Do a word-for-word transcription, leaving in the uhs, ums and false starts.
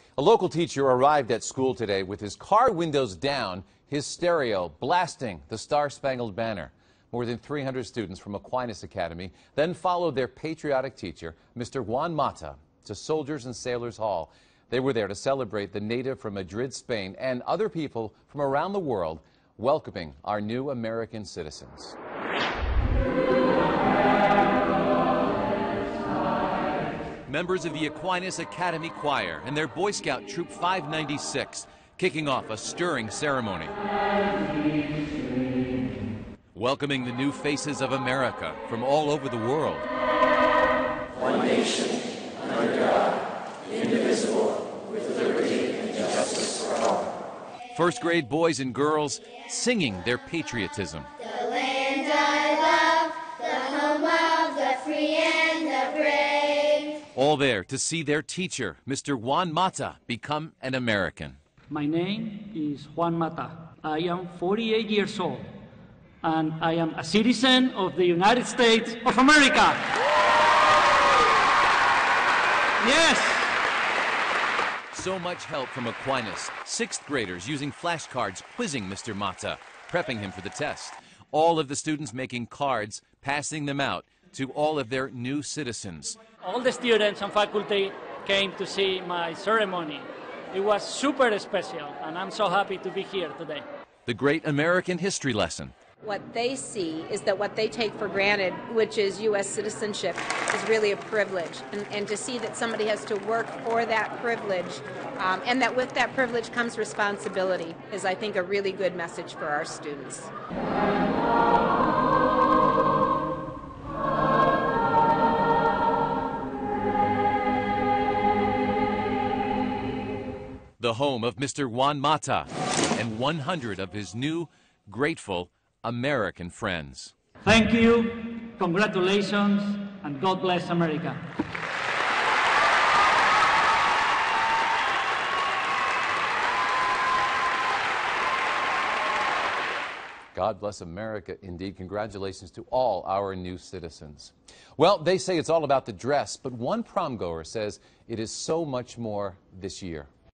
A local teacher arrived at school today with his car windows down, his stereo blasting the Star-Spangled Banner. More than three hundred students from Aquinas Academy then followed their patriotic teacher, Mister Juan Mata, to Soldiers and Sailors Hall. They were there to celebrate the native from Madrid, Spain, and other people from around the world welcoming our new American citizens. Members of the Aquinas Academy Choir and their Boy Scout Troop five ninety-six kicking off a stirring ceremony. Welcoming the new faces of America from all over the world. One nation, under God, indivisible, with liberty and justice for all. First grade boys and girls singing their patriotism. The land I love, the home of the free and the brave. All there to see their teacher, Mister Juan Mata, become an American. My name is Juan Mata. I am forty-eight years old, and I am a citizen of the United States of America. Yes! So much help from Aquinas. Sixth graders using flashcards quizzing Mister Mata, prepping him for the test. All of the students making cards, passing them out to all of their new citizens. All the students and faculty came to see my ceremony. It was super special, and I'm so happy to be here today. The great American history lesson. What they see is that what they take for granted, which is U S citizenship, is really a privilege. And, and to see that somebody has to work for that privilege, um, and that with that privilege comes responsibility, is, I think, a really good message for our students. The home of Mister Juan Mata and one hundred of his new, grateful American friends. Thank you, congratulations, and God bless America. God bless America, indeed. Congratulations to all our new citizens. Well, they say it's all about the dress, but one prom goer says it is so much more this year.